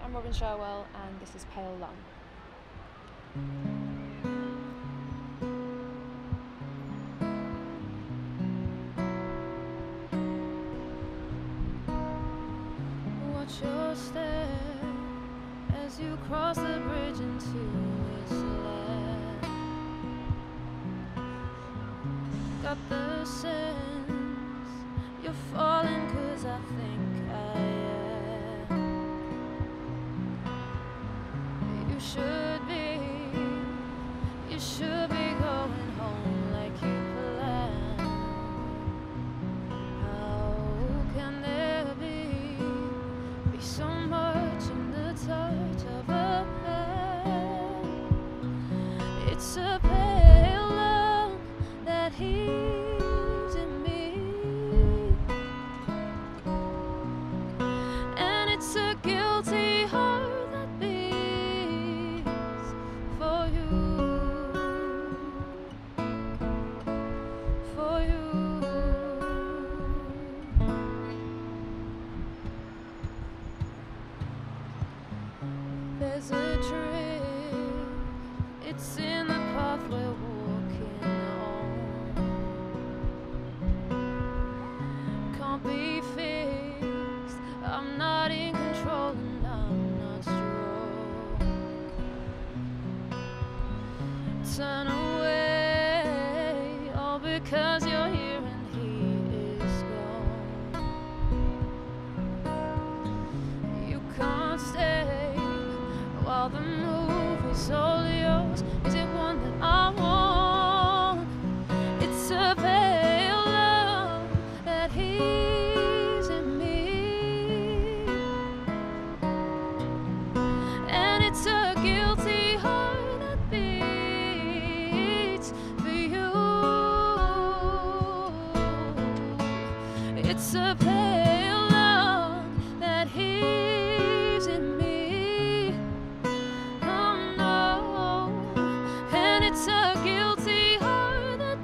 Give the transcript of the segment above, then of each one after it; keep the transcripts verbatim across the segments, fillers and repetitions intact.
I'm Robin Sherwell and this is Pale Lung. Watch your step as you cross the bridge into this land. Got the sense you're falling 'cause I think I am. You should be, you should be going home like you planned. How can there be, be so much in the touch of a man? It's a pale love that heaves in me, and it's a guilty heart that beats for you, for you. There's a trick, it's in the path we're walking on. Can't be fixed, I'm not in control and I'm not strong. Turn away, all because you're here and he is gone. You can't stay while the movie's all yours. Is it one that I want? It's a pale love that heaves in me, and it's a guilty heart that beats for you. It's a pale love that heaves in me. Oh no, and it's a guilty heart that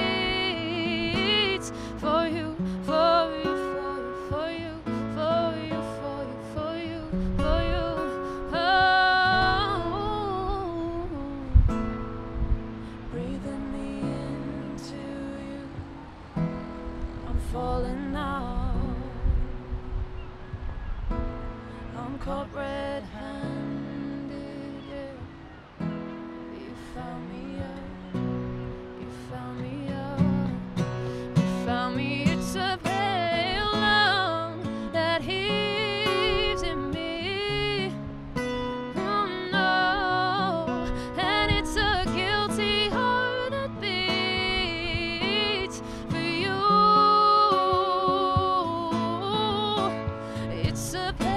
beats for you, for you, for you, for you, for you, for you, for you, for you. Oh, breathing me into you, I'm falling now. I'm caught red-handed, yeah. You found me out, you found me out, you found me. It's a pale love that heaves in me. Oh no, and it's a guilty heart that beats for you. It's a